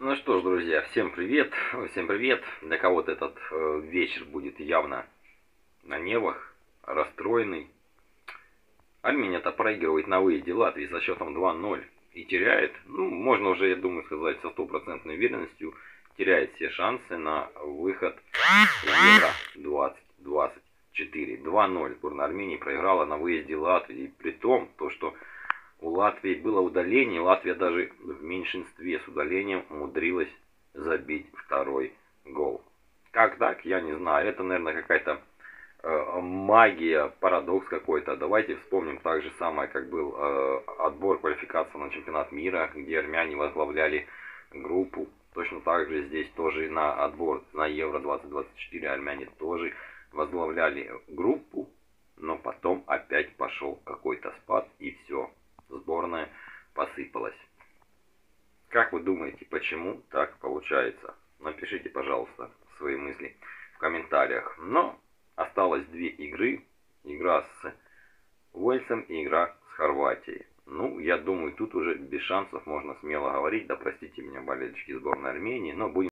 Ну что ж, друзья, всем привет. Всем привет. Для кого-то этот вечер будет явно на нервах, расстроенный. Армения-то проигрывает на выезде Латвии со счетом 2-0 и теряет, можно уже, я думаю, сказать со стопроцентной уверенностью, теряет все шансы на выход в Евро 2024. 2-0 сборная Армении проиграла на выезде Латвии. И при том, что у Латвии было удаление, Латвия даже в меньшинстве с удалением умудрилась забить второй гол. Как так, я не знаю. Это, наверное, какая-то магия, парадокс какой-то. Давайте вспомним так же самое, как был отбор квалификации на чемпионат мира, где армяне возглавляли группу. Точно так же здесь тоже на отбор на Евро 2024 армяне тоже возглавляли группу, но потом опять пошел какой-то спад и все. Сборная посыпалась. Как вы думаете, почему так получается? Напишите, пожалуйста, свои мысли в комментариях. Но осталось две игры. Игра с Уэльсом и игра с Хорватией. Я думаю, тут уже без шансов можно смело говорить. Да простите меня, болельщики сборной Армении, но будем